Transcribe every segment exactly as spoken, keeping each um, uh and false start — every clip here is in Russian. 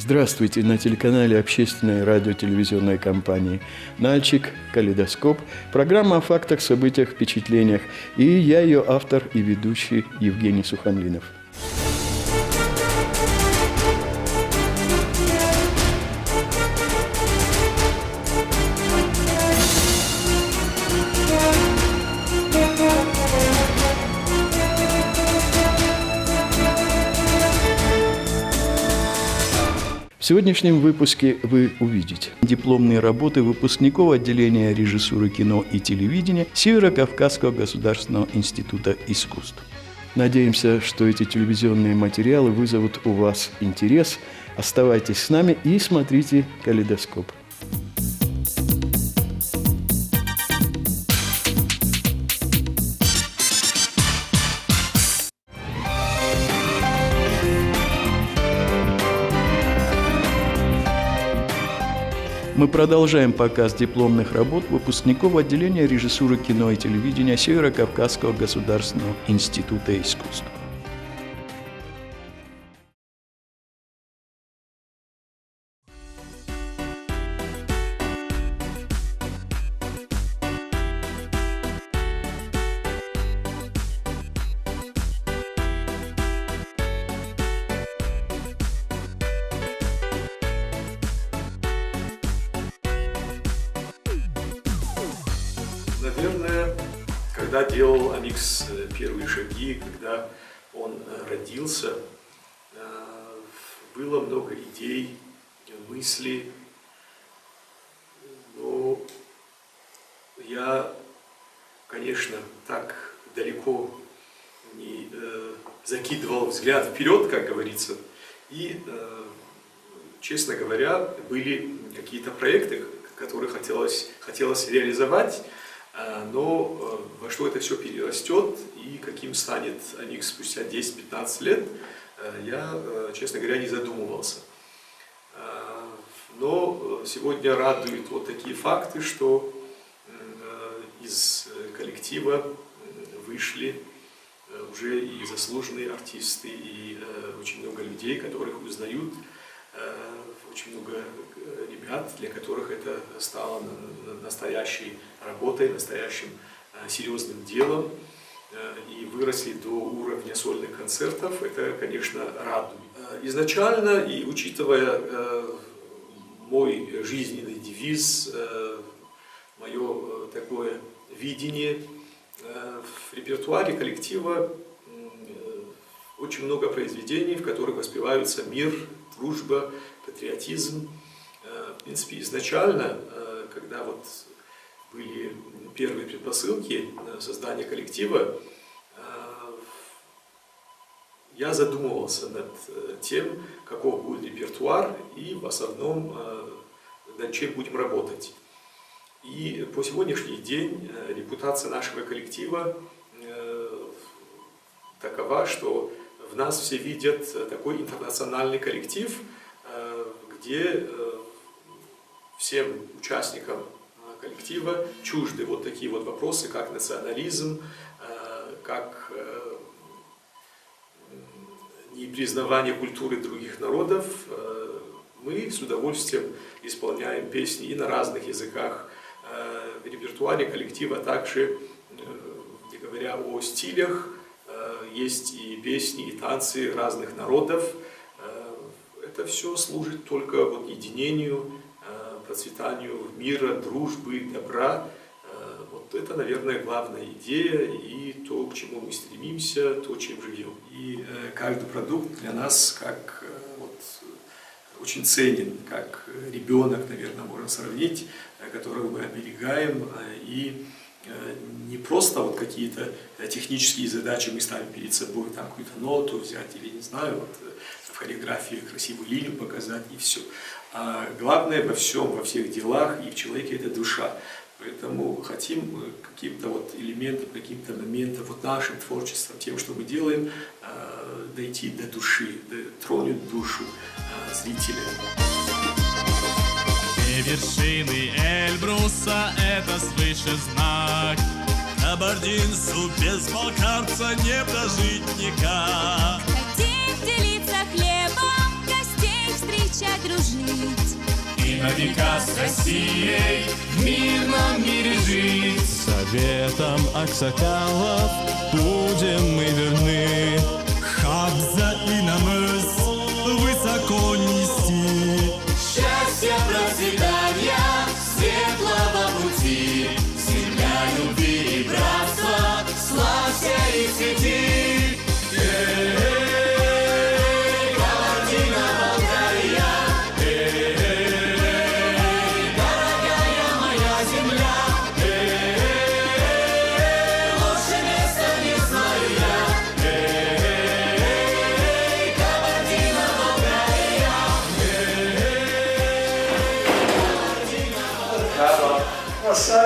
Здравствуйте! На телеканале общественной радио-телевизионной компании «Нальчик», «Калейдоскоп». Программа о фактах, событиях, впечатлениях. И я ее автор и ведущий Евгений Сухомлинов. В сегодняшнем выпуске вы увидите дипломные работы выпускников отделения режиссуры кино и телевидения Северо-Кавказского государственного института искусств. Надеемся, что эти телевизионные материалы вызовут у вас интерес. Оставайтесь с нами и смотрите «Калейдоскоп». Мы продолжаем показ дипломных работ выпускников отделения режиссуры кино и телевидения Северо-Кавказского государственного института искусств. Наверное, когда делал Амикс первые шаги, когда он родился, было много идей, мыслей, но я, конечно, так далеко не закидывал взгляд вперед, как говорится, и, честно говоря, были какие-то проекты, которые хотелось, хотелось реализовать. Но во что это все перерастет и каким станет Амикс спустя десять-пятнадцать лет, я, честно говоря, не задумывался. Но сегодня радуют вот такие факты, что из коллектива вышли уже и заслуженные артисты, и очень много людей, которых узнают, очень много ребят, для которых это стало настоящей работой, настоящим серьезным делом, и выросли до уровня сольных концертов. Это, конечно, радует. Изначально, и учитывая мой жизненный девиз, мое такое видение, в репертуаре коллектива очень много произведений, в которых воспеваются мир, дружба, патриотизм. В принципе, изначально, когда вот были первые предпосылки создания коллектива, я задумывался над тем, каков будет репертуар и в основном над чем будем работать. И по сегодняшний день репутация нашего коллектива такова, что в нас все видят такой интернациональный коллектив, где всем участникам коллектива чужды вот такие вот вопросы, как национализм, как непризнавание культуры других народов. Мы с удовольствием исполняем песни и на разных языках. В репертуаре коллектива также, не говоря о стилях, есть и песни, и танцы разных народов. Это все служит только вот единению, процветанию мира, дружбы, добра. Вот это, наверное, главная идея и то, к чему мы стремимся, то, чем живем. И каждый продукт для нас как вот, очень ценен, как ребенок, наверное, можно сравнить, которого мы оберегаем, и не просто вот какие-то технические задачи мы ставим перед собой, там какую-то ноту взять или, не знаю, вот, в хореографии красивую линию показать и все. А главное во всем, во всех делах и в человеке это душа. Поэтому хотим каким-то вот элементом, каким-то моментом, вот нашим творчеством, тем, что мы делаем, дойти до души, тронуть душу зрителя. Вершины Эльбруса — это свыше знак. Кабардинцу без балкарца не прожить никак. Хотим делиться хлебом, гостей встречать, дружить. И на века с Россией в мирном мире жить. Советом аксакалов будем мы верны. Хабза и намыс высоко нести. Счастья, процветания, светлого пути. Земля любви и братства, славься и цвети. Эй, Кабардино, Болгария, эй, дорогая моя земля, эй, лучше места не знаю я, эй, Кабардино, Болгария, эй,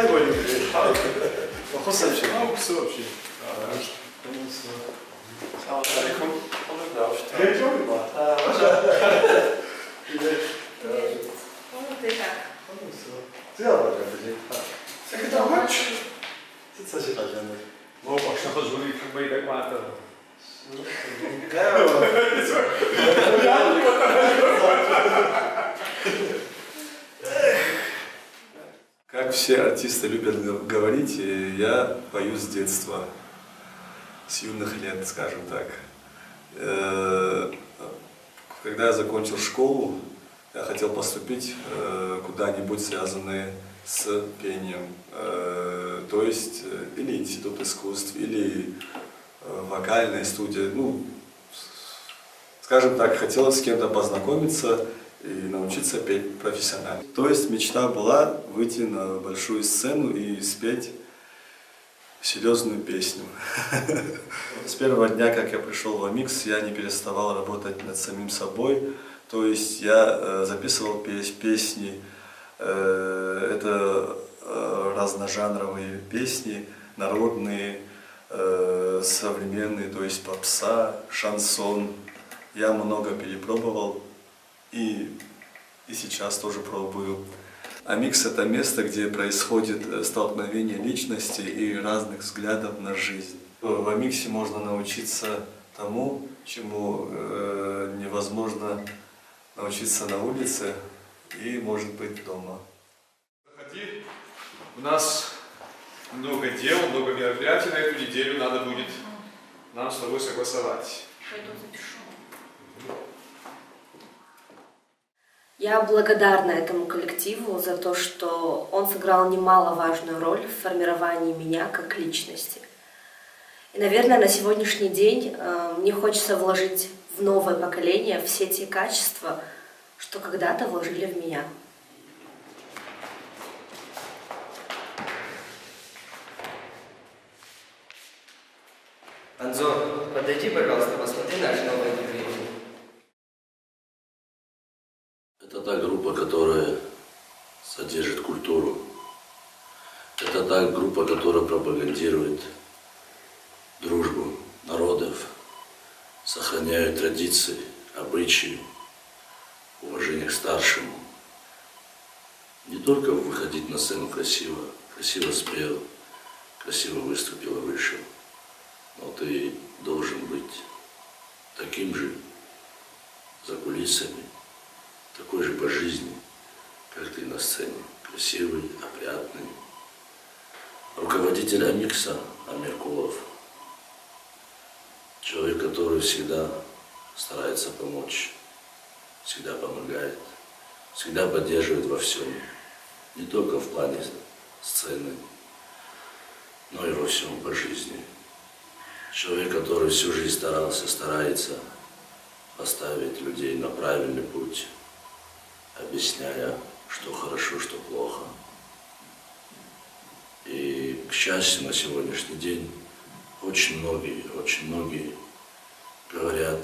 Как все артисты любят говорить, я пою с детства, с юных лет, скажем так. Когда я закончил школу, я хотел поступить куда-нибудь связанное с пением. То есть или институт искусств, или вокальная студия. Ну, скажем так, хотелось с кем-то познакомиться и научиться петь профессионально. То есть мечта была выйти на большую сцену и спеть серьезную песню. С первого дня, как я пришел в Амикс, я не переставал работать над самим собой. То есть я записывал песни, это разножанровые песни, народные, современные, то есть попса, шансон. Я много перепробовал и, и сейчас тоже пробую. Амикс – это место, где происходит столкновение личности и разных взглядов на жизнь. В Амиксе можно научиться тому, чему э, невозможно научиться на улице и, может быть, дома. Заходи, у нас много дел, много мероприятий на эту неделю, надо будет нам с тобой согласовать. Пойду запишу. Я благодарна этому коллективу за то, что он сыграл немаловажную роль в формировании меня как личности. И, наверное, на сегодняшний день э, мне хочется вложить в новое поколение все те качества, что когда-то вложили в меня. Анзор, подойди, пожалуйста, посмотри наш новый клип. Это та группа, которая содержит культуру. Это та группа, которая пропагандирует дружбу народов, сохраняет традиции, обычаи, уважение к старшему. Не только выходить на сцену красиво, красиво спел, красиво выступил и вышел, но ты должен быть таким же за кулисами, такой же по жизни, как ты на сцене, красивый, опрятный. Руководитель Амикса Амир Кулов, человек, который всегда старается помочь, всегда помогает, всегда поддерживает во всем, не только в плане сцены, но и во всем по жизни. Человек, который всю жизнь старался, старается поставить людей на правильный путь, объясняя, что хорошо, что плохо. И, к счастью, на сегодняшний день очень многие, очень многие говорят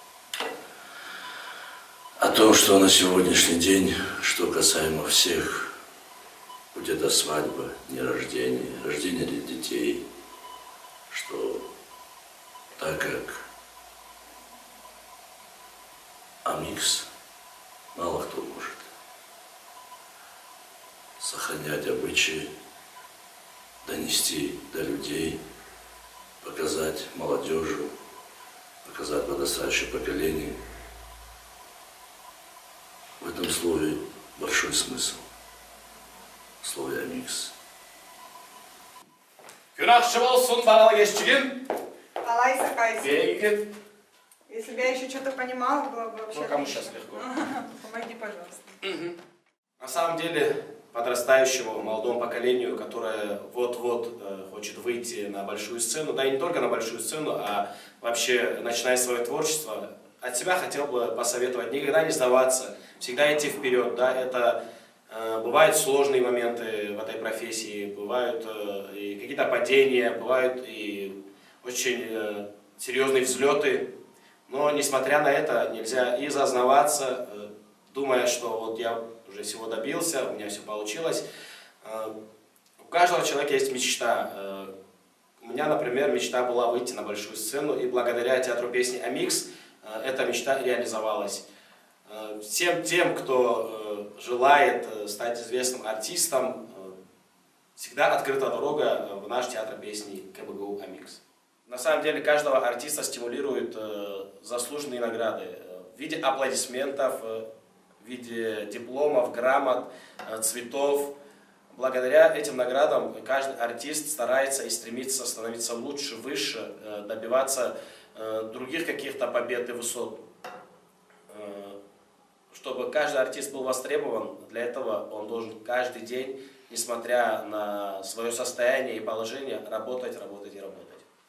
о том, что на сегодняшний день, что касаемо всех, будь это свадьба, дни рождения, рождение детей, что так как Амикс мало кто может сохранять обычаи, донести до людей, показать молодежи, показать подрастающее поколение, этом слове большой смысл. В слове «амикс». Күнақшы болсын, бағалы кешчігін. Алай Сакайс. Бейгін. Если бы я еще что-то понимала, было бы вообще... Ну, кому сейчас легко. Помоги, пожалуйста. Угу. На самом деле, подрастающему молодому поколению, которое вот-вот э, хочет выйти на большую сцену, да и не только на большую сцену, а вообще начиная свое творчество, от себя хотел бы посоветовать никогда не сдаваться, всегда идти вперед. Да, это э, бывают сложные моменты в этой профессии, бывают э, и какие-то падения, бывают и очень э, серьезные взлеты. Но, несмотря на это, нельзя и зазнаваться, э, думая, что вот я уже всего добился, у меня все получилось. Э, у каждого человека есть мечта. Э, у меня, например, мечта была выйти на большую сцену, и благодаря театру песни «Амикс» э, эта мечта реализовалась. Э, всем тем, кто э, желает э, стать известным артистом, э, всегда открыта дорога в наш театр песни КБГУ «Амикс». На самом деле каждого артиста стимулируют э, заслуженные награды э, в виде аплодисментов, э, в виде дипломов, грамот, э, цветов. Благодаря этим наградам каждый артист старается и стремится становиться лучше, выше, э, добиваться э, других каких-то побед и высот. Э, чтобы каждый артист был востребован, для этого он должен каждый день, несмотря на свое состояние и положение, работать, работать и работать.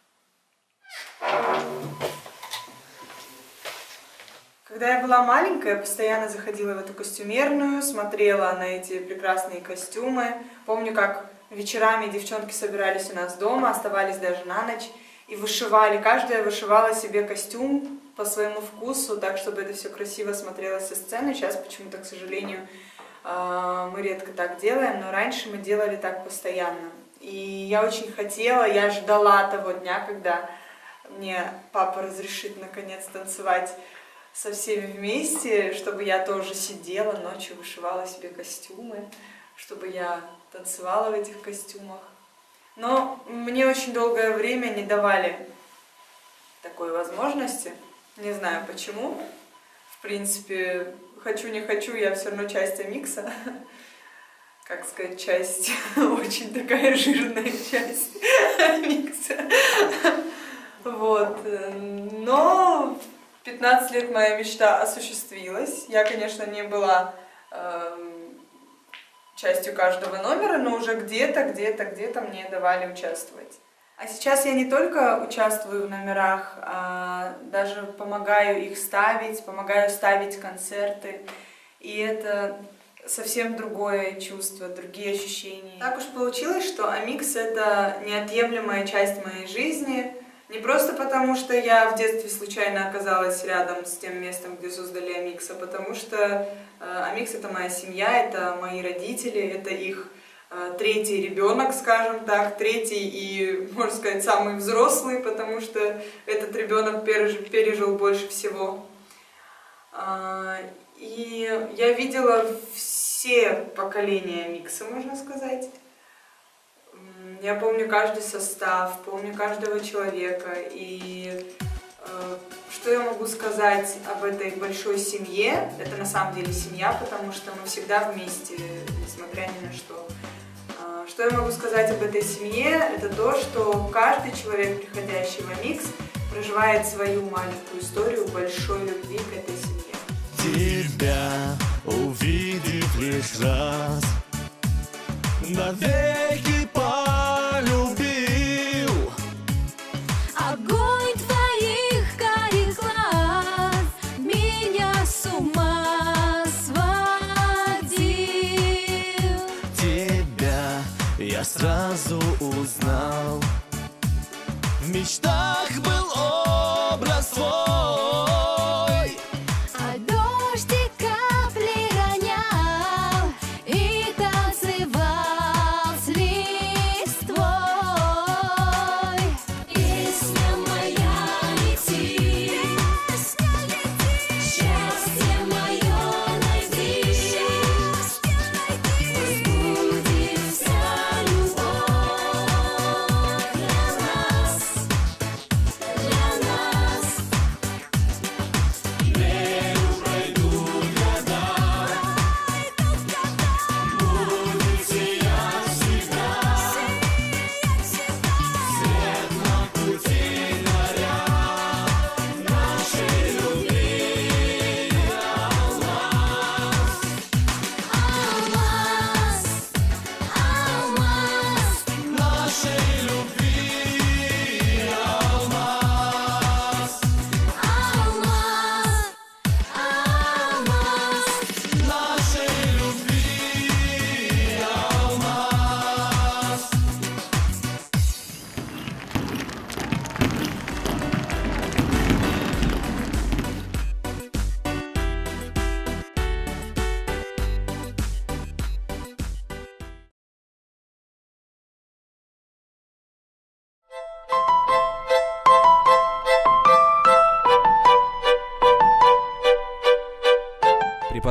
Когда я была маленькая, я постоянно заходила в эту костюмерную, смотрела на эти прекрасные костюмы. Помню, как вечерами девчонки собирались у нас дома, оставались даже на ночь и вышивали. Каждая вышивала себе костюм по своему вкусу, так, чтобы это все красиво смотрелось со сцены. Сейчас почему-то, к сожалению, мы редко так делаем, но раньше мы делали так постоянно. И я очень хотела, я ждала того дня, когда мне папа разрешит наконец танцевать со всеми вместе, чтобы я тоже сидела ночью, вышивала себе костюмы, чтобы я танцевала в этих костюмах. Но мне очень долгое время не давали такой возможности. Не знаю почему. В принципе, хочу не хочу, я все равно часть «Амикса». Как сказать, часть, очень такая жирная часть «Амикса». Вот. Но в пятнадцать лет моя мечта осуществилась. Я, конечно, не была э, частью каждого номера, но уже где-то, где-то, где-то мне давали участвовать. А сейчас я не только участвую в номерах, а даже помогаю их ставить, помогаю ставить концерты. И это совсем другое чувство, другие ощущения. Так уж получилось, что «Амикс» — это неотъемлемая часть моей жизни. Не просто потому, что я в детстве случайно оказалась рядом с тем местом, где создали «Амикс», а потому что э, «Амикс» — это моя семья, это мои родители, это их э, третий ребенок, скажем так, третий и, можно сказать, самый взрослый, потому что этот ребенок пережил, пережил больше всего. Э, и я видела все поколения «Амикса», можно сказать. Я помню каждый состав, помню каждого человека. И э, что я могу сказать об этой большой семье? Это на самом деле семья, потому что мы всегда вместе, несмотря ни на что. Э, что я могу сказать об этой семье? Это то, что каждый человек, приходящий в «Амикс», проживает свою маленькую историю большой любви к этой семье. Тебя увидев лишь раз, навеки полюбил. Огонь твоих карих глаз меня с ума сводил. Тебя я сразу узнал, в мечтах был образ твой. А дождь и капли ронял и танцевал с листвой. Песня моя лети, счастье мое найди, пусть будет вся любовь.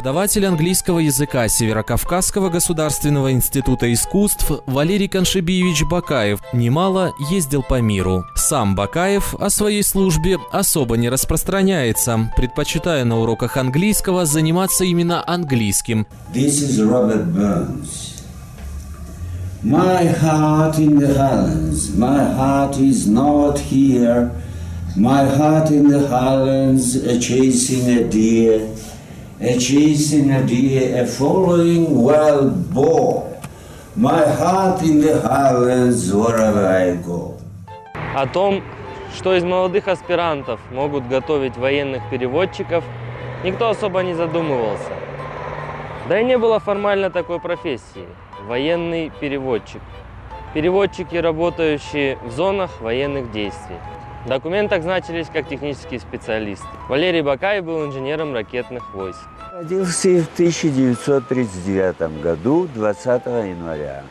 Преподаватель английского языка Северокавказского государственного института искусств Валерий Каншебиевич Бакаев немало ездил по миру. Сам Бакаев о своей службе особо не распространяется, предпочитая на уроках английского заниматься именно английским. This is Robert Burns. My heart in the Highlands, my heart is not here. My heart in the Highlands, a chasing a deer, a chasing a deer, a following wild boar. My heart in the Highlands, wherever I go. О том, что из молодых аспирантов могут готовить военных переводчиков, никто особо не задумывался. Да и не было формально такой профессии – военный переводчик. Переводчики, работающие в зонах военных действий. В документах значились как технические специалисты. Валерий Бакаев был инженером ракетных войск. Родился в тысяча девятьсот тридцать девятом году, двадцатого января.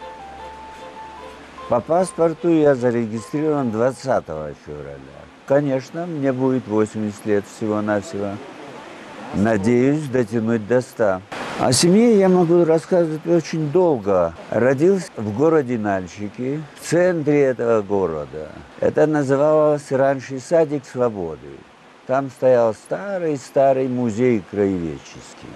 По паспорту я зарегистрирован двадцатого февраля. Конечно, мне будет восемьдесят лет всего-навсего. Надеюсь дотянуть до ста. О семье я могу рассказывать очень долго. Родился в городе Нальчике, в центре этого города. Это называлось раньше Садик Свободы. Там стоял старый-старый музей краеведческий.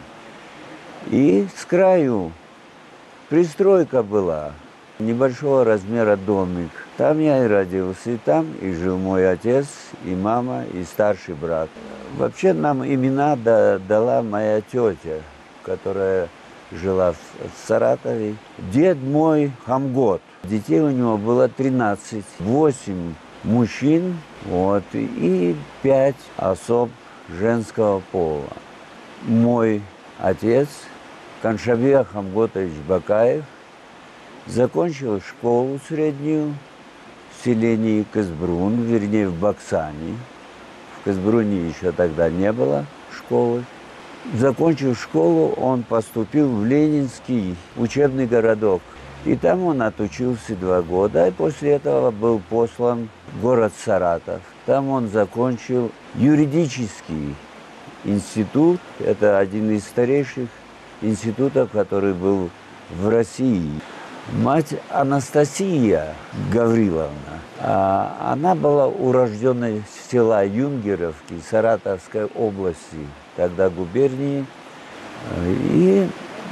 И с краю пристройка была, небольшого размера домик. Там я и родился, и там и жил мой отец, и мама, и старший брат. Вообще нам имена дала моя тетя, которая жила в, в Саратове. Дед мой Хамгот. Детей у него было тринадцать. восемь мужчин, вот, и пять особ женского пола. Мой отец, Каншабия Хамготович Бакаев, закончил школу среднюю в селении Казбрун, вернее, в Баксане. В Казбруне еще тогда не было школы. Закончив школу, он поступил в Ленинский учебный городок. И там он отучился два года, и после этого был послан в город Саратов. Там он закончил юридический институт. Это один из старейших институтов, который был в России. Мать Анастасия Гавриловна, она была урожденной села Юнгеровки Саратовской области, тогда губернии. И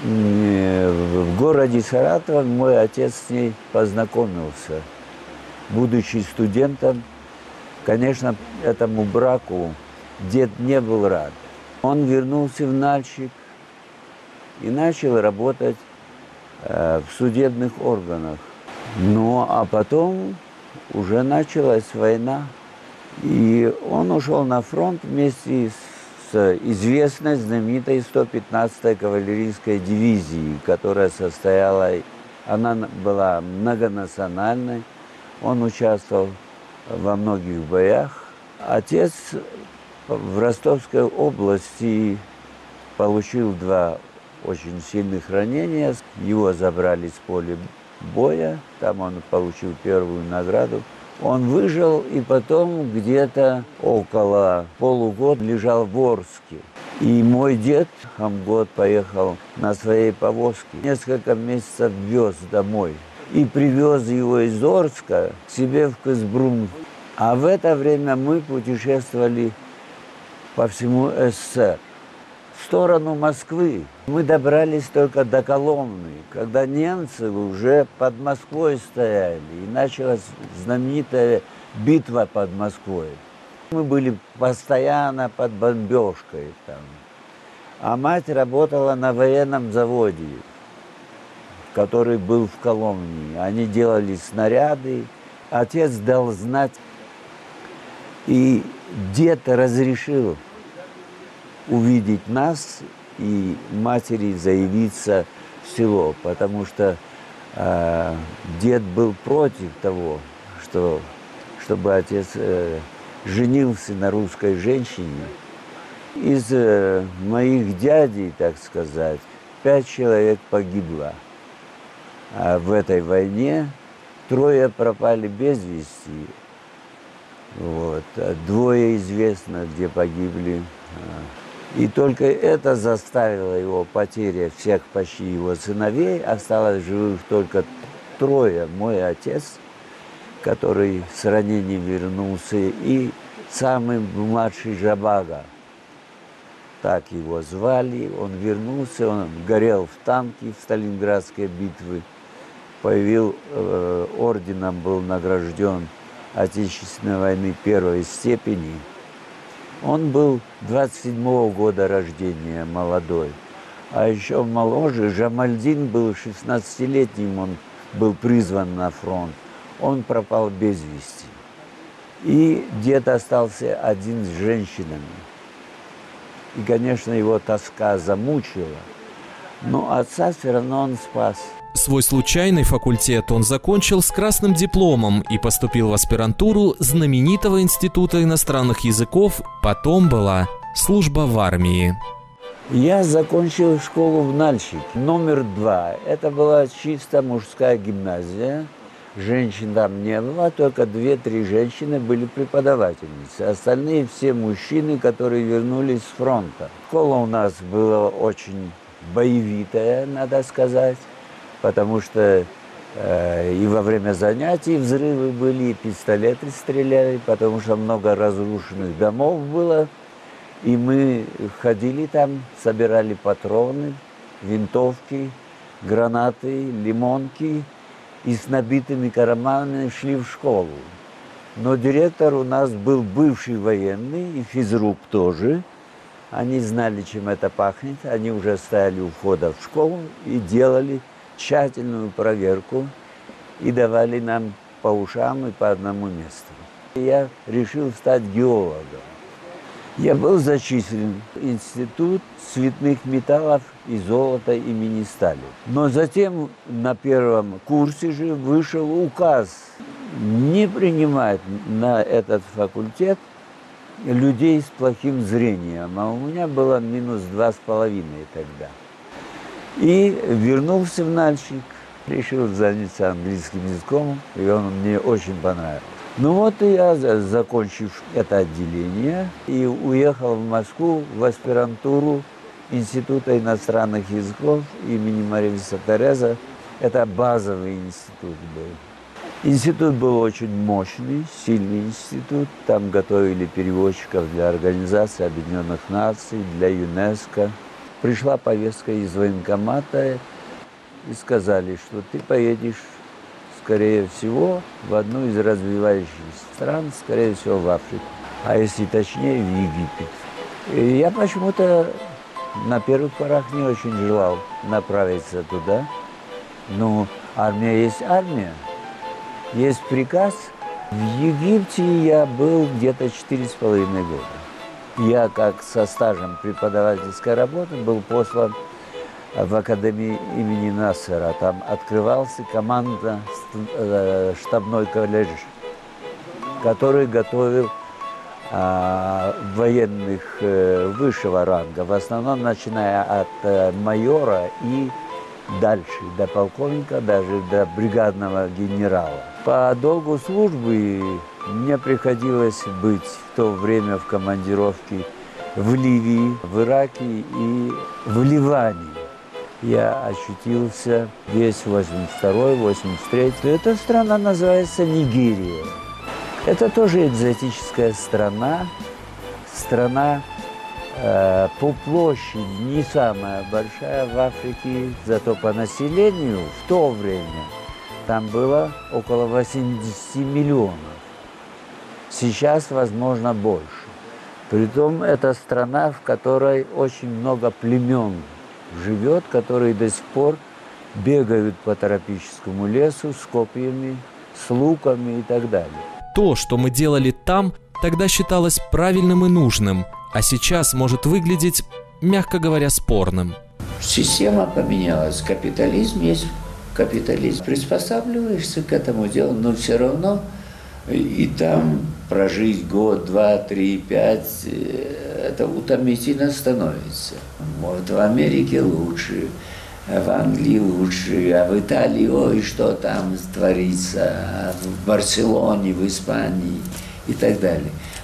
в городе Саратов мой отец с ней познакомился. Будучи студентом, конечно, этому браку дед не был рад. Он вернулся в Нальчик и начал работать в судебных органах. Ну, а потом уже началась война. И он ушел на фронт вместе с известной, знаменитой сто пятнадцатой кавалерийской дивизией, которая состояла, она была многонациональной. Он участвовал во многих боях. Отец в Ростовской области получил два очень сильных ранения. Его забрали с поля боя, там он получил первую награду. Он выжил и потом где-то около полугода лежал в Орске. И мой дед Хамгот поехал на своей повозке, несколько месяцев вез домой. И привез его из Орска к себе в Казбрун. А в это время мы путешествовали по всему СССР. В сторону Москвы. Мы добрались только до Коломны, когда немцы уже под Москвой стояли. И началась знаменитая битва под Москвой. Мы были постоянно под бомбежкой там. А мать работала на военном заводе, который был в Коломне. Они делали снаряды. Отец дал знать. И дед разрешил увидеть нас и матери заявиться в село, потому что э, дед был против того, что, чтобы отец э, женился на русской женщине. Из э, моих дядей, так сказать, пять человек погибло а в этой войне, трое пропали без вести. Вот. Двое известно, где погибли. И только это заставило его, потеря всех почти его сыновей, осталось живых только трое. Мой отец, который с ранением вернулся, и самый младший Жабага, так его звали. Он вернулся, он горел в танке в Сталинградской битве, появил э, орденом, был награжден Отечественной войны первой степени. Он был двадцать седьмого года рождения, молодой. А еще моложе Жамальдин был шестнадцатилетним, он был призван на фронт. Он пропал без вести. И дед остался один с женщинами. И, конечно, его тоска замучила. Но отца все равно он спас. Свой случайный факультет он закончил с красным дипломом и поступил в аспирантуру знаменитого Института иностранных языков. Потом была служба в армии. Я закончил школу в Нальчике, номер два. Это была чисто мужская гимназия. Женщин там не было, только две-три женщины были преподавательницы. Остальные все мужчины, которые вернулись с фронта. Школа у нас была очень боевитая, надо сказать, потому что э, и во время занятий взрывы были, и пистолеты стреляли, потому что много разрушенных домов было. И мы ходили там, собирали патроны, винтовки, гранаты, лимонки. И с набитыми карманами шли в школу. Но директор у нас был бывший военный, и физрук тоже. Они знали, чем это пахнет. Они уже стояли у входа в школу и делали тщательную проверку. И давали нам по ушам и по одному месту. Я решил стать геологом. Я был зачислен в Институт цветных металлов и золота имени Сталина. Но затем на первом курсе же вышел указ не принимать на этот факультет людей с плохим зрением. А у меня было минус два с половиной тогда. И вернулся в Нальчик, решил заняться английским языком, и он мне очень понравился. Ну вот и я, закончив это отделение, и уехал в Москву в аспирантуру Института иностранных языков имени Марии Терезы. Это базовый институт был. Институт был очень мощный, сильный институт. Там готовили переводчиков для Организации Объединенных Наций, для ЮНЕСКО. Пришла повестка из военкомата и сказали, что ты поедешь, скорее всего, в одну из развивающихся стран, скорее всего, в Африку, а если точнее, в Египет. И я почему-то на первых порах не очень желал направиться туда. Ну, армия есть армия, есть приказ. В Египте я был где-то четыре с половиной года. Я, как со стажем преподавательской работы, был послан в Академии имени Насера. Там открывался команда, штабной колледж, который готовил а, военных а, высшего ранга, в основном начиная от а, майора и дальше, до полковника, даже до бригадного генерала. По долгу службы мне приходилось быть в то время в командировке в Ливии, в Ираке и в Ливане. Я очутился весь восемьдесят второй, восемьдесят третий. Эта страна называется Нигерия. Это тоже экзотическая страна. Страна э, по площади не самая большая в Африке, зато по населению в то время там было около восьмидесяти миллионов. Сейчас, возможно, больше. Притом это страна, в которой очень много племен живет, которые до сих пор бегают по тропическому лесу с копьями, с луками и так далее. То, что мы делали там, тогда считалось правильным и нужным, а сейчас может выглядеть, мягко говоря, спорным. Система поменялась. Капитализм есть капитализм. Приспосабливаешься к этому делу, но все равно и там прожить год, два, три, пять, это утомительно становится. Может, в Америке лучше, в Англии лучше, а в Италии, ой, что там творится, а в Барселоне, в Испании и так далее.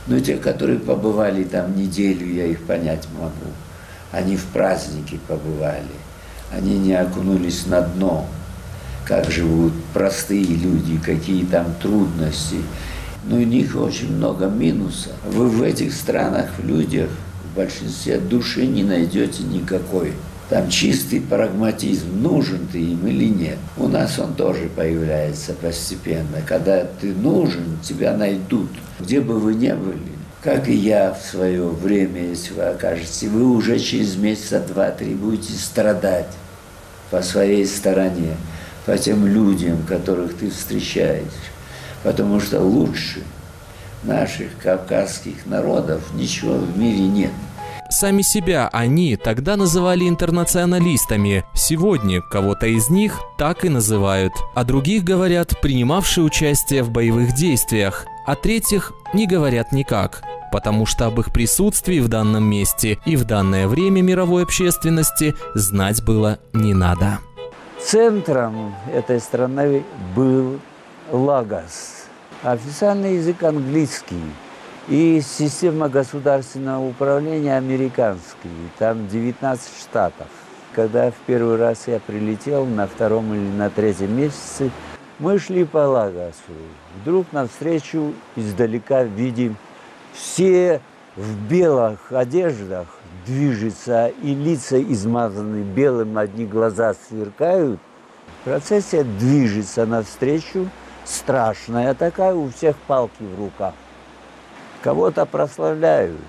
Но те, которые побывали там неделю, я их понять могу. Они в празднике побывали, они не окунулись на дно, как живут простые люди, какие там трудности. Но у них очень много минусов. Вы в этих странах, в людях, в большинстве души не найдете никакой. Там чистый прагматизм, нужен ты им или нет. У нас он тоже появляется постепенно. Когда ты нужен, тебя найдут, где бы вы ни были. Как и я в свое время, если вы окажетесь, вы уже через месяца два-три будете страдать по своей стороне, по тем людям, которых ты встречаешь. Потому что лучше наших кавказских народов ничего в мире нет. Сами себя они тогда называли интернационалистами. Сегодня кого-то из них так и называют. О других говорят принимавшие участие в боевых действиях, а третьих не говорят никак, потому что об их присутствии в данном месте и в данное время мировой общественности знать было не надо. Центром этой страны был Лагос. Официальный язык английский. И система государственного управления американский. Там девятнадцать штатов. Когда в первый раз я прилетел, на втором или на третьем месяце, мы шли по Лагосу. Вдруг навстречу издалека видим, все в белых одеждах движутся, и лица измазаны белым, одни глаза сверкают. Процессия движется навстречу, страшная такая, у всех палки в руках. Кого-то прославляют.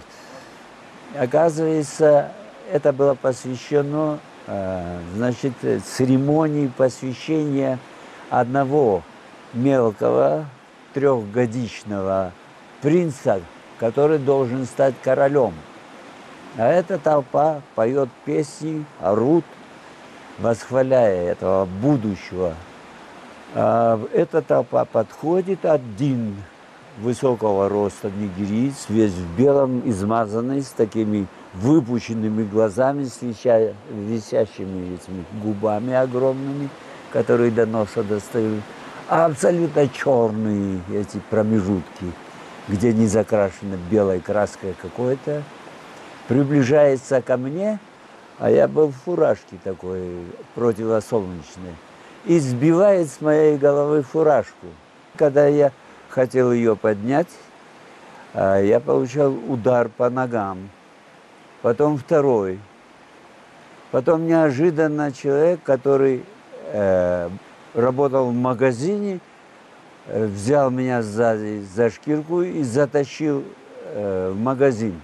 Оказывается, это было посвящено, значит, церемонии посвящения одного мелкого трехгодичного принца, который должен стать королем. А эта толпа поет песни, орут, восхваляя этого будущего. А эта толпа подходит, один высокого роста нигериец, весь в белом, измазанный, с такими выпученными глазами, с висящими этими губами огромными, которые до носа достают, а абсолютно черные эти промежутки, где не закрашено белой краской какой-то, приближается ко мне, а я был в фуражке такой противосолнечной, и сбивает с моей головы фуражку. Когда я хотел ее поднять, я получал удар по ногам, потом второй. Потом неожиданно человек, который э, работал в магазине, э, взял меня сзади за шкирку и затащил э, в магазин.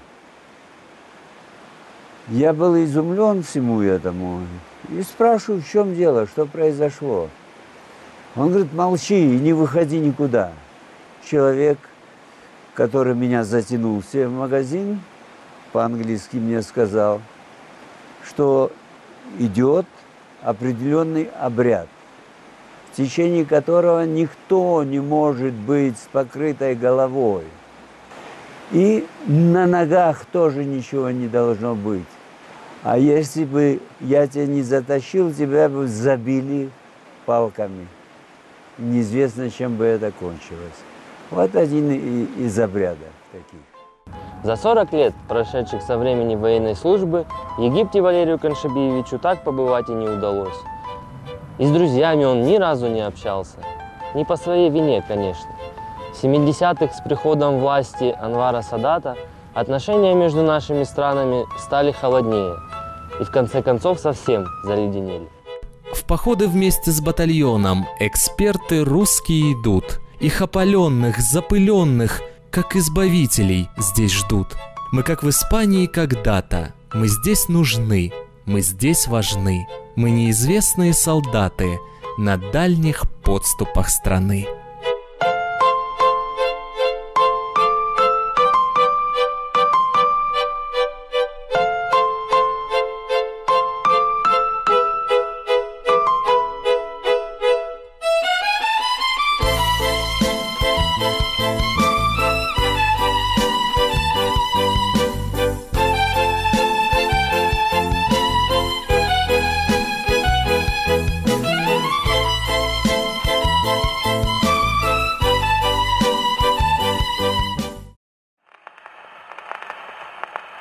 Я был изумлен всему этому и спрашиваю, в чем дело, что произошло. Он говорит, молчи и не выходи никуда. Человек, который меня затянул в магазин, по-английски мне сказал, что идет определенный обряд, в течение которого никто не может быть с покрытой головой. И на ногах тоже ничего не должно быть. А если бы я тебя не затащил, тебя бы забили палками. Неизвестно, чем бы это кончилось. Вот один из обрядов таких. За сорок лет, прошедших со времени военной службы, в Египте Валерию Каншабиевичу так побывать и не удалось. И с друзьями он ни разу не общался. Не по своей вине, конечно. В семидесятых с приходом власти Анвара Садата отношения между нашими странами стали холоднее. И в конце концов совсем заледенели. В походы вместе с батальоном эксперты русские идут. Их опаленных, запыленных, как избавителей, здесь ждут. Мы как в Испании когда-то. Мы здесь нужны, мы здесь важны. Мы неизвестные солдаты на дальних подступах страны.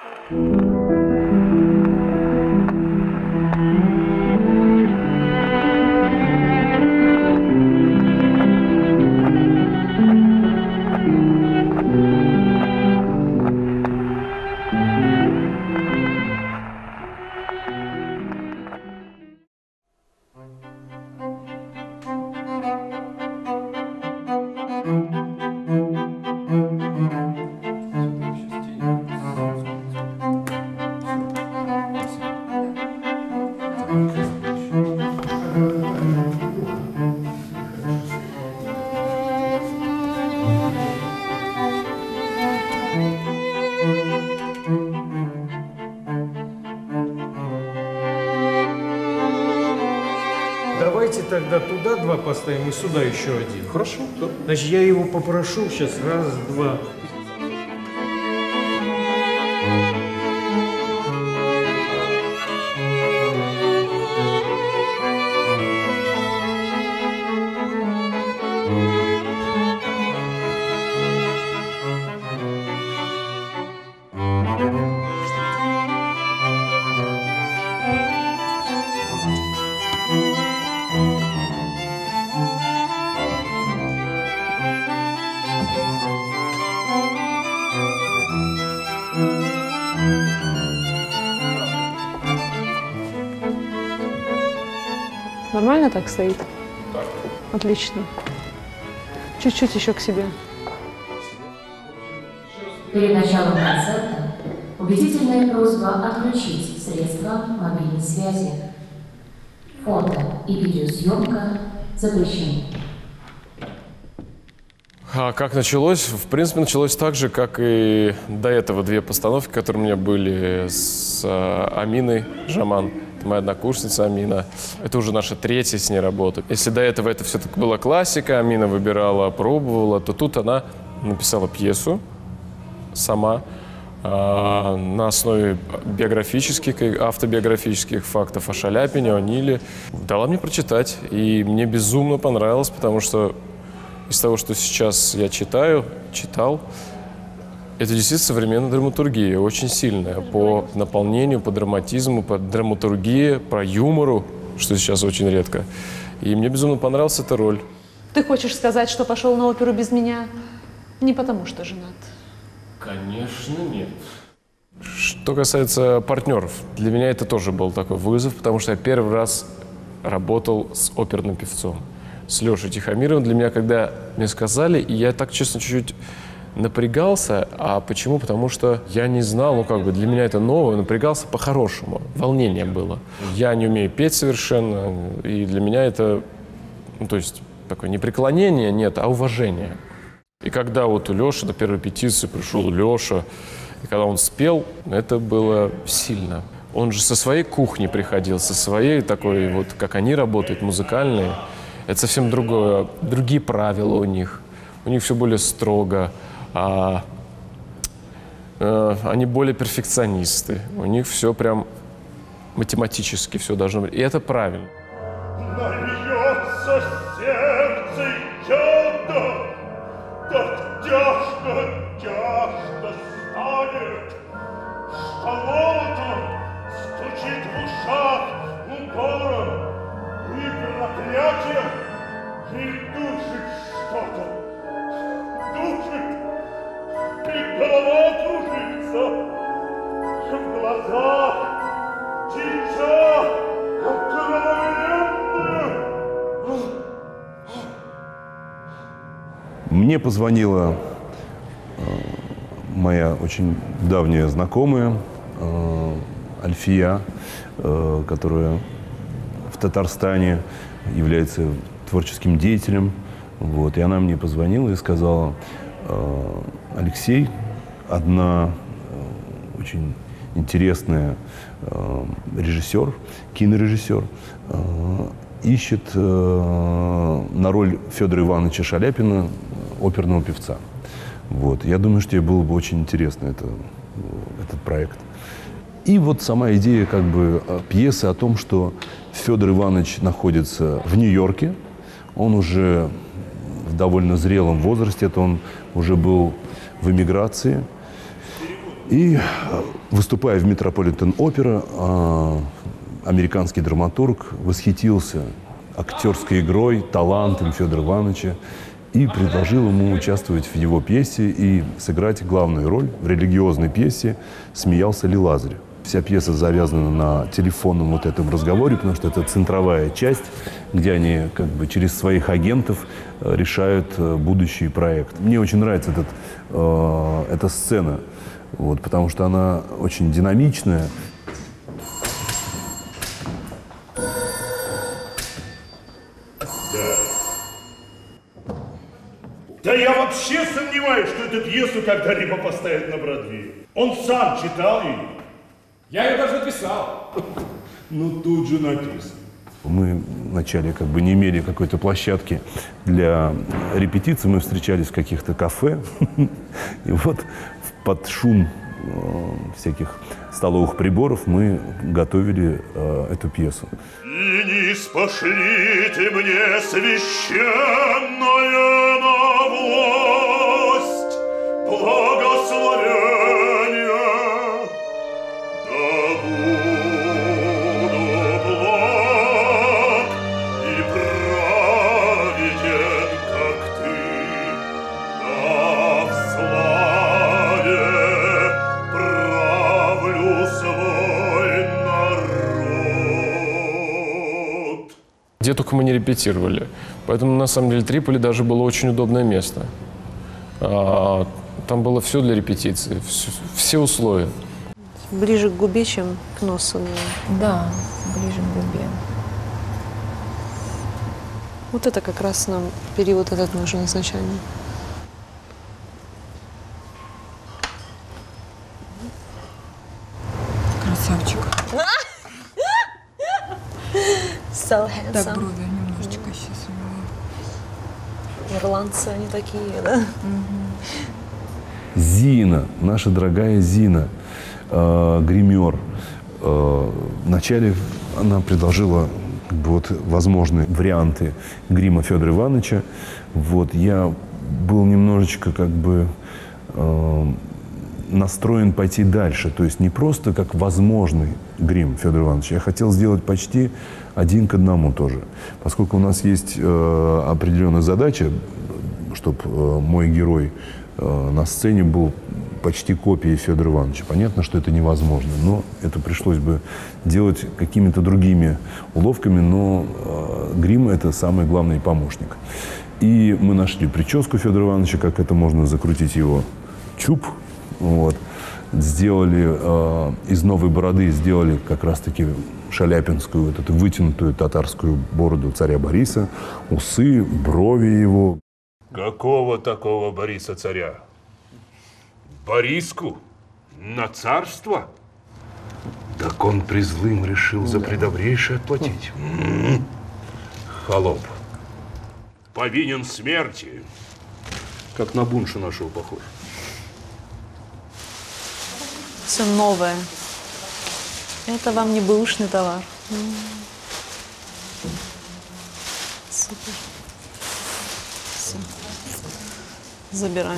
Давайте тогда туда два поставим и сюда еще один. Хорошо, да. Значит, я его попрошу сейчас. Раз, два. Нормально так стоит? Так. Отлично. Чуть-чуть еще к себе. Перед началом концерта убедительная просьба отключить средства мобильной связи. Фото и видеосъемка запрещены. А как началось? В принципе, началось так же, как и до этого две постановки, которые у меня были с Аминой Жаман. Это моя однокурсница Амина. Это уже наша третья с ней работа. Если до этого это все-таки была классика, Амина выбирала, пробовала, то тут она написала пьесу сама э, на основе биографических, автобиографических фактов о Шаляпине, о Ниле. Дала мне прочитать, и мне безумно понравилось, потому что из того, что сейчас я читаю, читал, это действительно современная драматургия, очень сильная по наполнению, по драматизму, по драматургии, по юмору, что сейчас очень редко. И мне безумно понравилась эта роль. Ты хочешь сказать, что пошел на оперу без меня не потому, что женат? Конечно, нет. Что касается партнеров, для меня это тоже был такой вызов, потому что я первый раз работал с оперным певцом, с Лешей Тихомировым. Для меня, когда мне сказали, и я так, честно, чуть-чуть напрягался. А почему? Потому что я не знал, ну как бы для меня это новое, напрягался по-хорошему. Волнение было. Я не умею петь совершенно, и для меня это, ну то есть, такое не преклонение, нет, а уважение. И когда вот у Леши на первой репетиции пришел Леша, и когда он спел, это было сильно. Он же со своей кухни приходил, со своей такой, вот как они работают, музыкальные. Это совсем другое, другие правила у них. У них все более строго. А, э, они более перфекционисты. У них все прям математически все должно быть. И это правильно. Нальется сердце яда, так тяжко, тяжко станет, что молотом стучит в ушах упором, и проклятие, и душит что-то, душит, и голова кружится, в глазах теча кровавленная. Мне позвонила э, моя очень давняя знакомая э, Альфия, э, которая в Татарстане является творческим деятелем. Вот. И она мне позвонила и сказала: э, Алексей, одна э, очень интересная э, режиссер, кинорежиссер, э, ищет э, на роль Федора Ивановича Шаляпина оперного певца. Вот. Я думаю, что тебе было бы очень интересно это, этот проект. И вот сама идея как бы пьесы о том, что Федор Иванович находится в Нью-Йорке. Он уже в довольно зрелом возрасте, это он уже был в эмиграции. И, выступая в Метрополитен-опера, американский драматург восхитился актерской игрой, талантом Федора Ивановича и предложил ему участвовать в его пьесе и сыграть главную роль в религиозной пьесе «Смеялся ли Лазарь». Вся пьеса завязана на телефонном вот этом разговоре, потому что это центровая часть, где они как бы через своих агентов решают будущий проект. Мне очень нравится этот, э, эта сцена, вот, потому что она очень динамичная. Да я вообще сомневаюсь, что эту пьесу когда-либо поставят на Бродвее. Он сам читал ее. Я ее даже писал. Ну, тут же написано. Мы вначале как бы не имели какой-то площадки для репетиций, мы встречались в каких-то кафе, и вот под шум всяких столовых приборов мы готовили э, эту пьесу. И не спошлите мне священное на власть благословения, да буду благ и праведен, как ты, да в славе правлю свой народ. Где только мы не репетировали. Поэтому, на самом деле, Триполи даже было очень удобное место. А, там было все для репетиции, все, все условия. Ближе к губе, чем к носу. Да, ближе к губе. Вот это как раз нам период этот нужен изначально. Красавчик. So Так, handsome. брови немножечко сейчас у него. Ирландцы, они такие, да? Зина, наша дорогая Зина, э, гример. Э, вначале она предложила как бы, вот, возможные варианты грима Федора Ивановича. Вот, я был немножечко как бы э, настроен пойти дальше. То есть не просто как возможный грим Федора Ивановича. Я хотел сделать почти один к одному тоже. Поскольку у нас есть э, определенная задача, чтобы э, мой герой э, на сцене был почти копией Федора Ивановича. Понятно, что это невозможно, но это пришлось бы делать какими-то другими уловками, но э, грим – это самый главный помощник. И мы нашли прическу Федора Ивановича, как это можно закрутить его чуб. Вот. Сделали э, из новой бороды, сделали как раз-таки шаляпинскую, вот эту вытянутую татарскую бороду царя Бориса, усы, брови его. Какого такого Бориса-царя? Бориску? На царство? Так он при злым решил за предобрейшее отплатить. М-м-м. Холоп. Повинен смерти. Как на бунша нашего похож. Все новое. Это вам не бэушный товар. Супер. Все. Забираем.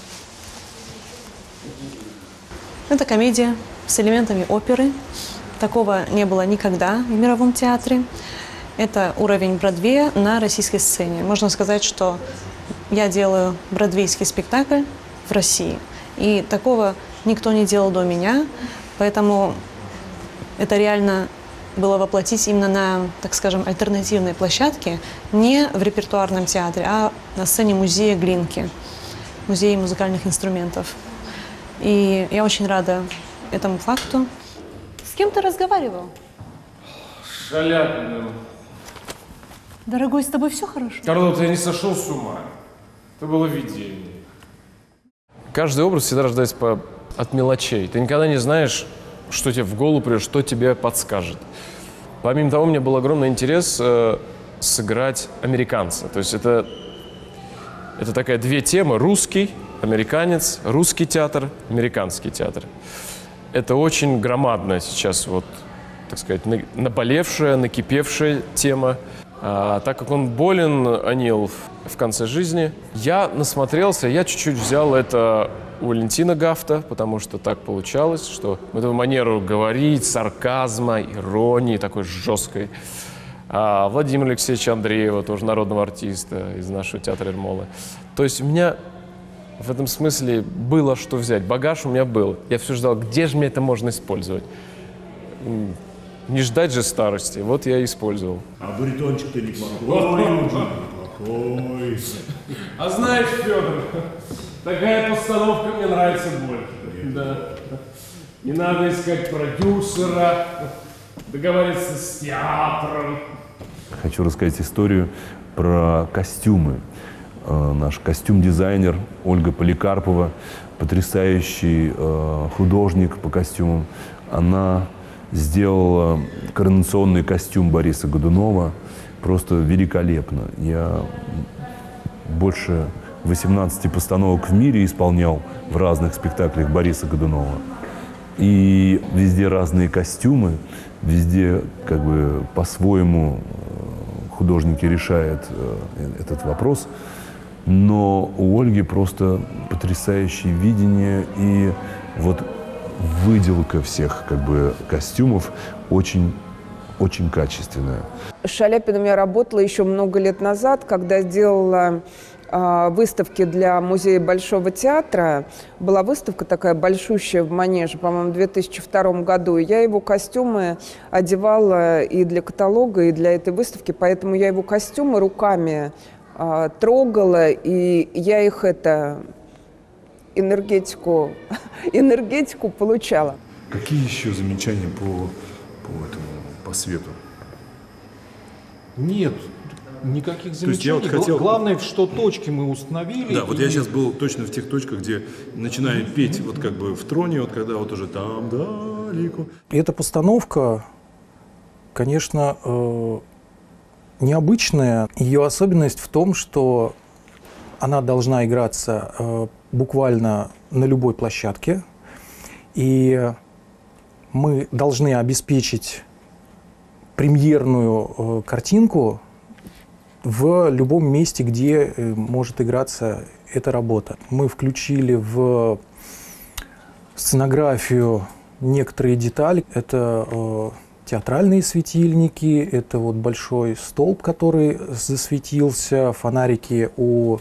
Это комедия с элементами оперы. Такого не было никогда в мировом театре. Это уровень Бродвея на российской сцене. Можно сказать, что я делаю бродвейский спектакль в России. И такого никто не делал до меня, поэтому это реально было воплотить именно на, так скажем, альтернативной площадке, не в репертуарном театре, а на сцене музея Глинки, музея музыкальных инструментов. И я очень рада этому факту. С кем ты разговаривал? Шаляпиным. Дорогой, с тобой все хорошо? Карлота, я не сошел с ума. Это было видение. Каждый образ всегда рождается по... от мелочей. Ты никогда не знаешь, что тебе в голову придет, что тебе подскажет. Помимо того, у меня был огромный интерес э, сыграть американца. То есть это, это такая две темы. Русский, американец, русский театр, американский театр. Это очень громадная сейчас, вот, так сказать, наболевшая, накипевшая тема. А, так как он болен, Анил, в конце жизни, я насмотрелся, я чуть-чуть взял это у Валентина Гафта, потому что так получалось, что эту манеру говорить, сарказма, иронии такой жесткой. А Владимира Алексеевича Андреева, тоже народного артиста из нашего театра Ермолы. То есть у меня в этом смысле было что взять. Багаж у меня был. Я все ждал, где же мне это можно использовать. Не ждать же старости. Вот я и использовал. А баритончик-то неплохой, неплохой. А знаешь, Федор, такая постановка мне нравится больше. Да. Не надо искать продюсера, договориться с театром. Хочу рассказать историю про костюмы. Наш костюм-дизайнер Ольга Поликарпова, потрясающий художник по костюмам, она сделала коронационный костюм Бориса Годунова просто великолепно. Я больше восемнадцати постановок в мире исполнял в разных спектаклях Бориса Годунова. И везде разные костюмы, везде как бы по-своему художники решают этот вопрос. Но у Ольги просто потрясающее видение, и вот выделка всех как бы костюмов очень, очень качественная. С Шаляпиным я работала еще много лет назад, когда делала э, выставки для музея Большого театра. Была выставка такая большущая в Манеже, по-моему, в две тысячи втором году. И я его костюмы одевала и для каталога, и для этой выставки, поэтому я его костюмы руками э, трогала, и я их это... энергетику, энергетику получала. Какие еще замечания по, по этому, по свету? Нет, никаких То есть я замечаний. вот хотел- Главное, что точки мы установили. Да, вот и- я сейчас был точно в тех точках, где начинаю петь вот как бы в троне, вот когда вот уже там далеко. Эта постановка, конечно, э, необычная. Ее особенность в том, что она должна играться э, буквально на любой площадке. И мы должны обеспечить премьерную э, картинку в любом месте, где э, может играться эта работа. Мы включили в сценографию некоторые детали. Это э, театральные светильники, это вот большой столб, который засветился, фонарики у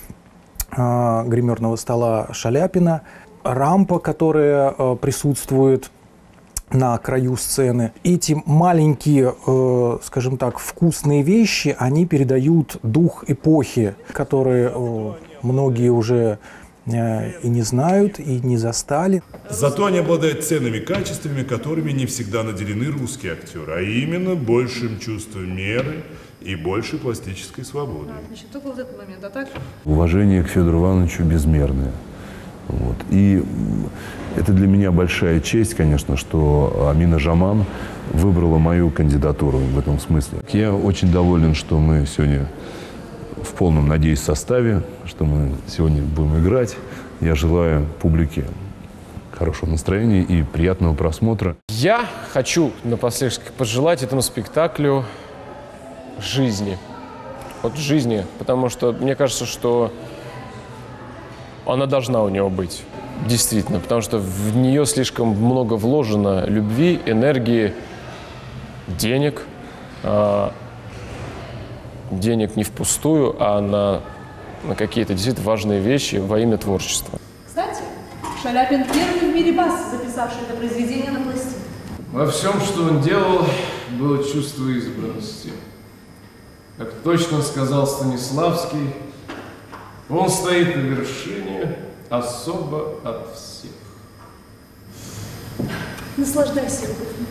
э, гримерного стола Шаляпина, рампа, которая э, присутствует на краю сцены. Эти маленькие, э, скажем так, вкусные вещи, они передают дух эпохи, которые э, многие уже э, и не знают, и не застали. Зато они обладают ценными качествами, которыми не всегда наделены русские актеры, а именно большим чувством меры и большей пластической свободой. Значит, только вот этот момент, а так? Уважение к Федору Ивановичу безмерное. Вот. И это для меня большая честь, конечно, что Амина Жаман выбрала мою кандидатуру в этом смысле. Я очень доволен, что мы сегодня в полном, надеюсь, составе, что мы сегодня будем играть. Я желаю публике хорошего настроения и приятного просмотра. Я хочу напоследок пожелать этому спектаклю жизни. Вот жизни, потому что мне кажется, что она должна у него быть. Действительно, потому что в нее слишком много вложено любви, энергии, денег. А, денег не впустую, а на, на какие-то действительно важные вещи во имя творчества. Кстати, Шаляпин первый в мире бас, записавший это произведение на пластинку. Во всем, что он делал, было чувство избранности. Как точно сказал Станиславский, он стоит на вершине особо от всех. Наслаждайся любовью.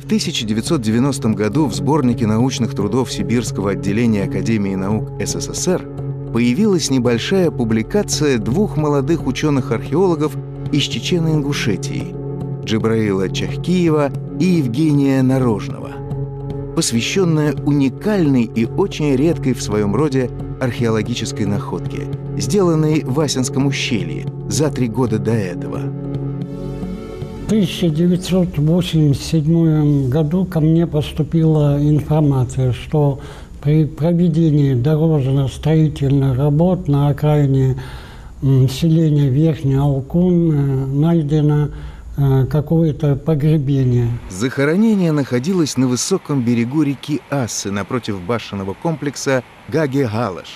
тысяча девятьсот девяностом году в сборнике научных трудов Сибирского отделения Академии наук СССР появилась небольшая публикация двух молодых ученых-археологов из Чечено-Ингушетии – Джибраила Чахкиева и Евгения Нарожного, посвященная уникальной и очень редкой в своем роде археологической находке, сделанной в Асинском ущелье за три года до этого. В тысяча девятьсот восемьдесят седьмом году ко мне поступила информация, что при проведении дорожно-строительных работ на окраине селения Верхний Алкун найдено какое-то погребение. Захоронение находилось на высоком берегу реки Асы напротив башенного комплекса Гаге-Галаш.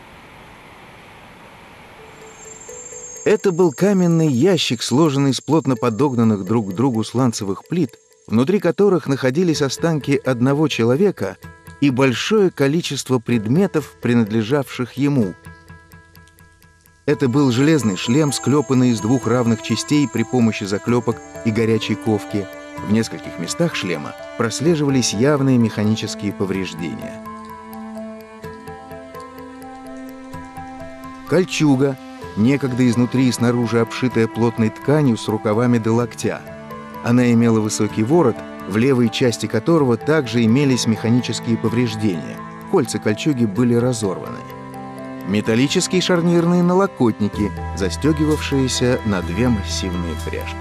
Это был каменный ящик, сложенный из плотно подогнанных друг к другу сланцевых плит, внутри которых находились останки одного человека и большое количество предметов, принадлежавших ему. Это был железный шлем, склепанный из двух равных частей при помощи заклепок и горячей ковки. В нескольких местах шлема прослеживались явные механические повреждения. Кольчуга, некогда изнутри и снаружи обшитая плотной тканью с рукавами до локтя. Она имела высокий ворот, в левой части которого также имелись механические повреждения. Кольца кольчуги были разорваны. Металлические шарнирные налокотники, застегивавшиеся на две массивные пряжки.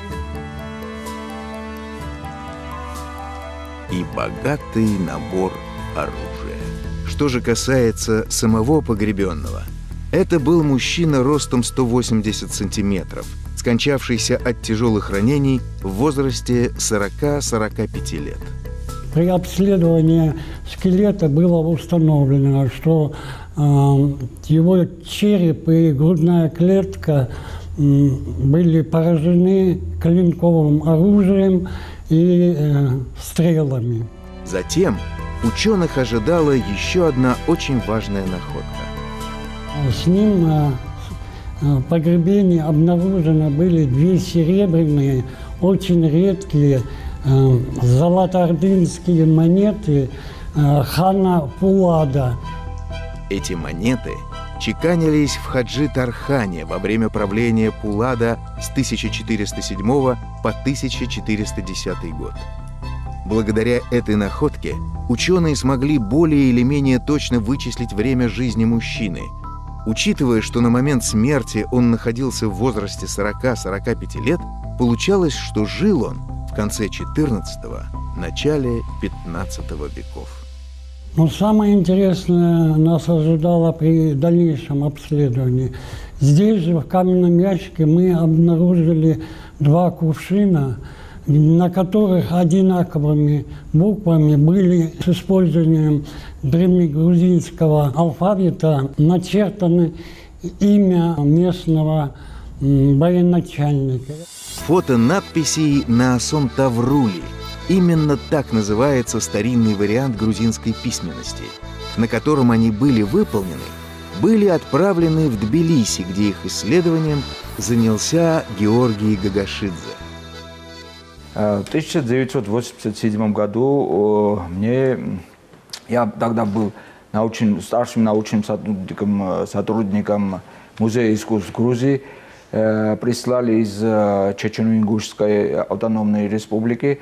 И богатый набор оружия. Что же касается самого погребенного, это был мужчина ростом сто восемьдесят сантиметров, скончавшийся от тяжелых ранений в возрасте сорока-сорока пяти лет. При обследовании скелета было установлено, что э, его череп и грудная клетка э, были поражены клинковым оружием и э, стрелами. Затем ученых ожидала еще одна очень важная находка. С ним э, в погребении обнаружены были две серебряные, очень редкие э, золотоордынские монеты э, хана Пулада. Эти монеты чеканились в Хаджи-Тархане во время правления Пулада с тысяча четыреста седьмого по тысяча четыреста десятый год. Благодаря этой находке ученые смогли более или менее точно вычислить время жизни мужчины. Учитывая, что на момент смерти он находился в возрасте сорока-сорока пяти лет, получалось, что жил он в конце четырнадцатого, начале пятнадцатого веков. Но самое интересное нас ожидало при дальнейшем обследовании. Здесь же, в каменном ящике, мы обнаружили два кувшина, на которых одинаковыми буквами были с использованием древнегрузинского алфавита начертаны имя местного военачальника. Фото надписей на Асом Таврули. Именно так называется старинный вариант грузинской письменности, на котором они были выполнены, были отправлены в Тбилиси, где их исследованием занялся Георгий Гагашидзе. В тысяча девятьсот восемьдесят седьмом году мне, я тогда был научным, старшим научным сотрудником, сотрудником Музея искусств Грузии, прислали из Чечено-Ингушской автономной республики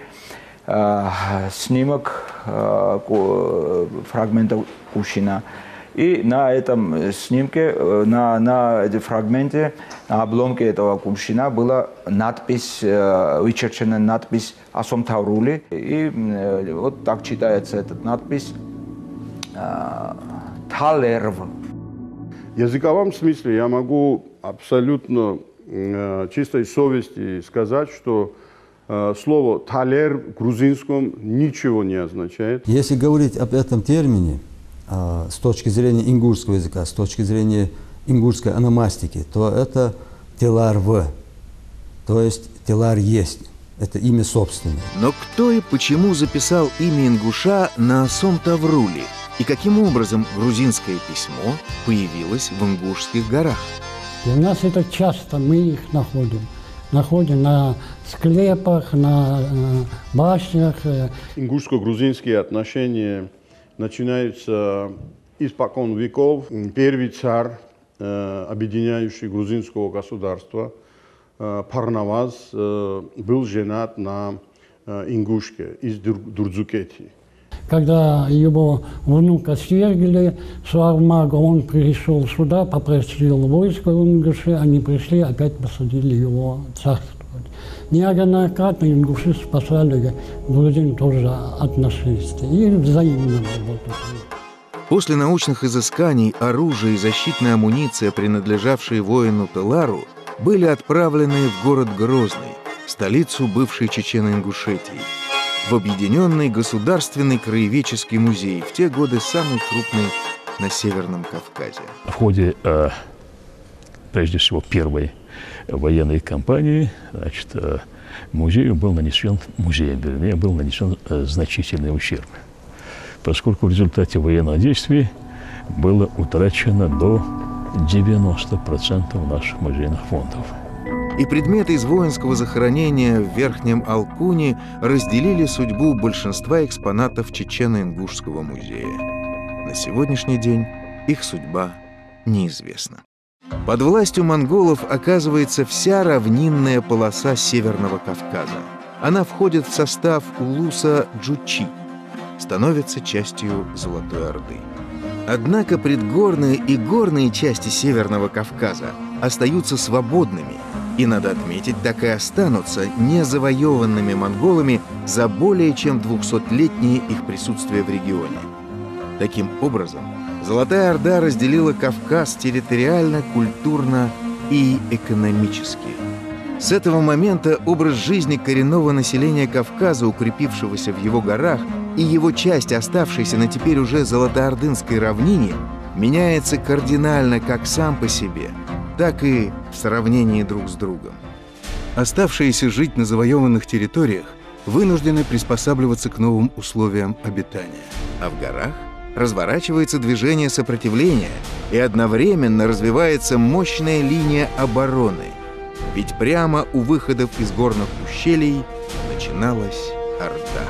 снимок фрагмента кувшина. И на этом снимке, на, на этом фрагменте, на обломке этого кувшина была надпись, вычерченная надпись «Асом Таврули». И вот так читается эта надпись «Талерв». В языковом смысле я могу абсолютно э, чистой совести сказать, что э, слово «талер» в грузинском ничего не означает. Если говорить об этом термине, с точки зрения ингушского языка, с точки зрения ингушской ономастики, то это телар-в, то есть телар есть, это имя собственное. Но кто и почему записал имя ингуша на Асом Таврули? И каким образом грузинское письмо появилось в Ингушских горах? И у нас это часто, мы их находим. находим на склепах, на э, башнях. Ингушско-грузинские отношения начинаются испокон веков. Первый царь, э, объединяющий грузинского государства, э, Парнаваз, э, был женат на э, ингушке из Дурдзукети. Когда его внука свергли, Суармага, он пришел сюда, попросил войско у ингушей, они пришли, опять посадили его царствовать. Неоднократно ингуши спасали грузин тоже от нашествия. И взаимно было. После научных изысканий оружие и защитная амуниция, принадлежавшие воину Телару, были отправлены в город Грозный, столицу бывшей Чечено-Ингушетии, в Объединенный государственный краеведческий музей, в те годы самый крупный на Северном Кавказе. В ходе, э, прежде всего, первой военной кампании, значит, э, музею был нанесен, музеем, вернее, был нанесен э, значительный ущерб, поскольку в результате военных действий было утрачено до девяноста процентов наших музейных фондов. И предметы из воинского захоронения в Верхнем Алкуне разделили судьбу большинства экспонатов Чечено-Ингушского музея. На сегодняшний день их судьба неизвестна. Под властью монголов оказывается вся равнинная полоса Северного Кавказа. Она входит в состав улуса Джучи, становится частью Золотой Орды. Однако предгорные и горные части Северного Кавказа остаются свободными и, надо отметить, так и останутся незавоеванными монголами за более чем двухсотлетнее их присутствие в регионе. Таким образом, Золотая Орда разделила Кавказ территориально, культурно и экономически. С этого момента образ жизни коренного населения Кавказа, укрепившегося в его горах, и его часть, оставшейся на теперь уже Золотоордынской равнине, меняется кардинально как сам по себе, так и в сравнении друг с другом. Оставшиеся жить на завоеванных территориях вынуждены приспосабливаться к новым условиям обитания, а в горах разворачивается движение сопротивления и одновременно развивается мощная линия обороны, ведь прямо у выходов из горных ущелий начиналась Орда.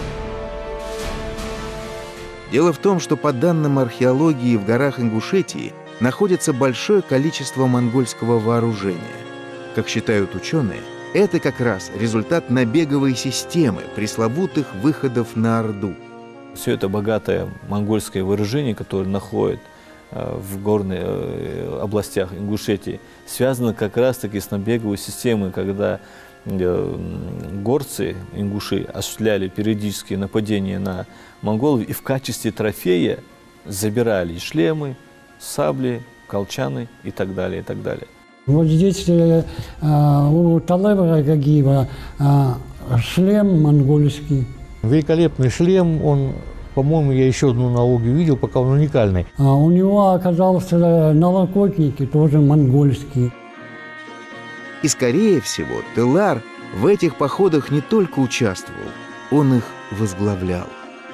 Дело в том, что по данным археологии в горах Ингушетии находится большое количество монгольского вооружения. Как считают ученые, это как раз результат набеговой системы пресловутых выходов на Орду. Все это богатое монгольское вооружение, которое находит в горных областях Ингушетии, связано как раз-таки с набеговой системой, когда горцы, ингуши, осуществляли периодические нападения на монголов и в качестве трофея забирали шлемы, сабли, колчаны и так далее, и так далее. Вот здесь э, у Талебра Гагиева э, шлем монгольский. Великолепный шлем, он, по-моему, я еще одну аналогию видел, пока он уникальный. А у него оказался налокотники, тоже монгольские. И, скорее всего, Телар в этих походах не только участвовал, он их возглавлял.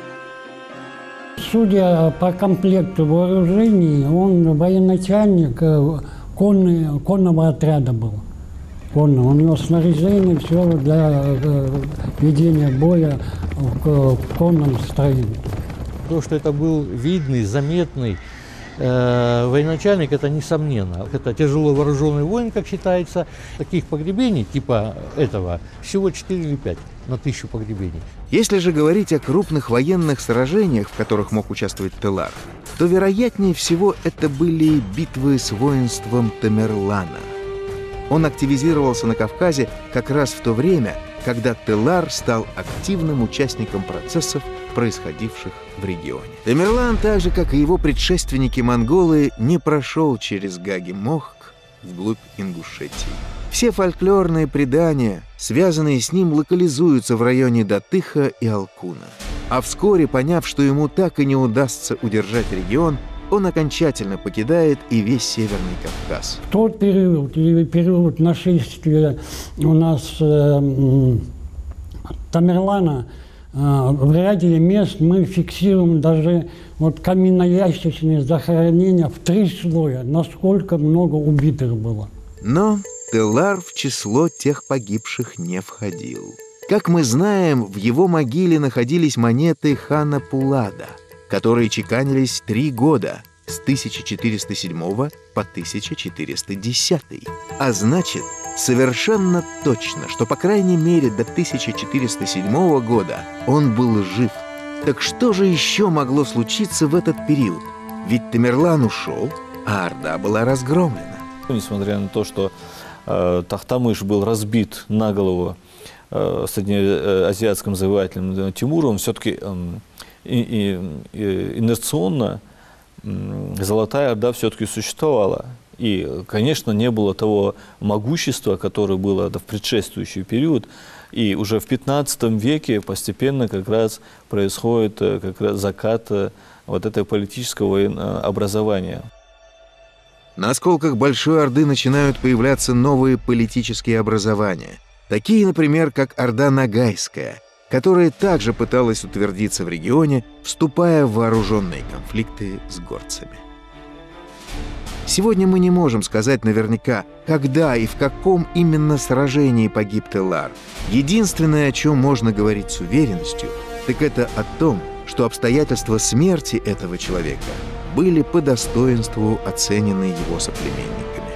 Судя по комплекту вооружений, он военачальник конный, конного отряда был. Конного. У него снаряжение, все для ведения боя в конном строении. То, что это был видный, заметный э, военачальник, это несомненно. Это тяжело вооруженный воин, как считается. Таких погребений, типа этого, всего четыре или пять на тысячу погребений. Если же говорить о крупных военных сражениях, в которых мог участвовать Телар, то, вероятнее всего, это были битвы с воинством Тамерлана. Он активизировался на Кавказе как раз в то время, когда Телар стал активным участником процессов, происходивших в регионе. Тамерлан, так же, как и его предшественники-монголы, не прошел через Гаги-Мохк вглубь Ингушетии. Все фольклорные предания, связанные с ним, локализуются в районе Датыха и Алкуна. А вскоре, поняв, что ему так и не удастся удержать регион, он окончательно покидает и весь Северный Кавказ. В тот период, период нашествия у нас э, Тамерлана, э, в ряде мест мы фиксируем даже вот каменноящичные захоронения в три слоя, насколько много убитых было. Но Теллар в число тех погибших не входил. Как мы знаем, в его могиле находились монеты хана Пулада, которые чеканились три года, с тысяча четыреста седьмого по тысяча четыреста десятый. А значит, совершенно точно, что по крайней мере до тысяча четыреста седьмого года он был жив. Так что же еще могло случиться в этот период? Ведь Тамерлан ушел, а Орда была разгромлена. Несмотря на то, что э, Тохтамыш был разбит на голову э, среднеазиатским завоевателем Тимуром, все-таки э, и, и, и, инерционно э, Золотая Орда все-таки существовала. И, конечно, не было того могущества, которое было в предшествующий период. И уже в пятнадцатом веке постепенно как раз происходит как раз закат вот этого политического образования. На осколках Большой Орды начинают появляться новые политические образования. Такие, например, как Орда Ногайская, которая также пыталась утвердиться в регионе, вступая в вооруженные конфликты с горцами. Сегодня мы не можем сказать наверняка, когда и в каком именно сражении погиб Теллар. Единственное, о чем можно говорить с уверенностью, так это о том, что обстоятельства смерти этого человека были по достоинству оценены его соплеменниками.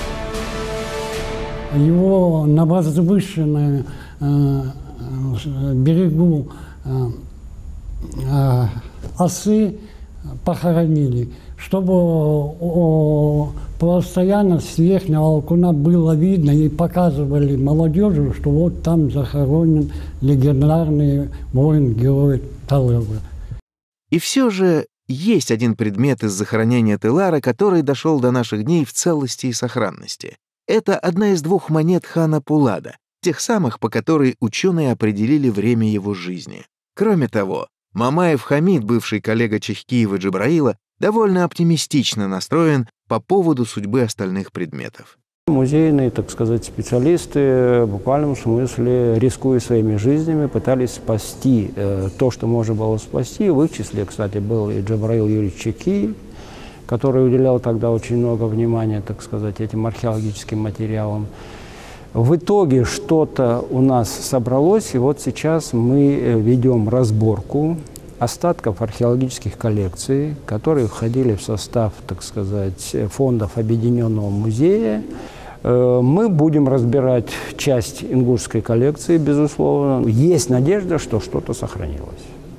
Его на возвышенном э, берегу э, э, осы похоронили, чтобы постоянно с верхнего балкона было видно и показывали молодежи, что вот там захоронен легендарный воин-герой Теллара. И все же есть один предмет из захоронения Теллара, который дошел до наших дней в целости и сохранности. Это одна из двух монет хана Пулада, тех самых, по которой ученые определили время его жизни. Кроме того, Мамаев Хамид, бывший коллега Чехкиева Джабраила, довольно оптимистично настроен по поводу судьбы остальных предметов. Музейные, так сказать, специалисты в буквальном смысле, рискуя своими жизнями, пытались спасти э, то, что можно было спасти. В их числе, кстати, был и Джабраил Юрьевич Чехкиев, который уделял тогда очень много внимания, так сказать, этим археологическим материалам. В итоге что-то у нас собралось, и вот сейчас мы ведем разборку остатков археологических коллекций, которые входили в состав, так сказать, фондов Объединенного музея. Мы будем разбирать часть ингушской коллекции, безусловно. Есть надежда, что что-то сохранилось.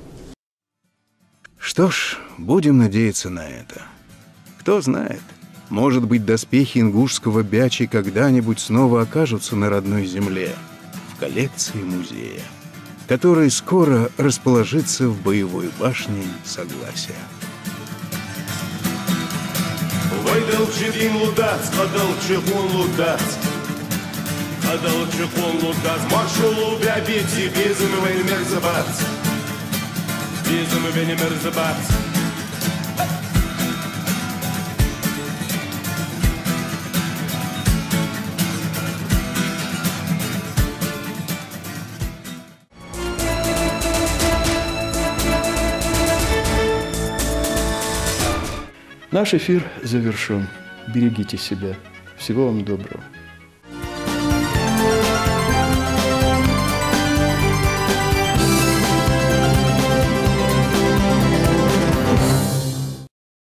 Что ж, будем надеяться на это. Кто знает, может быть, доспехи ингушского бячи когда-нибудь снова окажутся на родной земле, в коллекции музея, который скоро расположится в боевой башне Согласия. Вайдалчыдин лудац, адалчыхун лудац, адалчыхун лудац, маршалу бябити, безумы вейн мерзабац, безумы вейн мерзабац. Наш эфир завершен. Берегите себя. Всего вам доброго.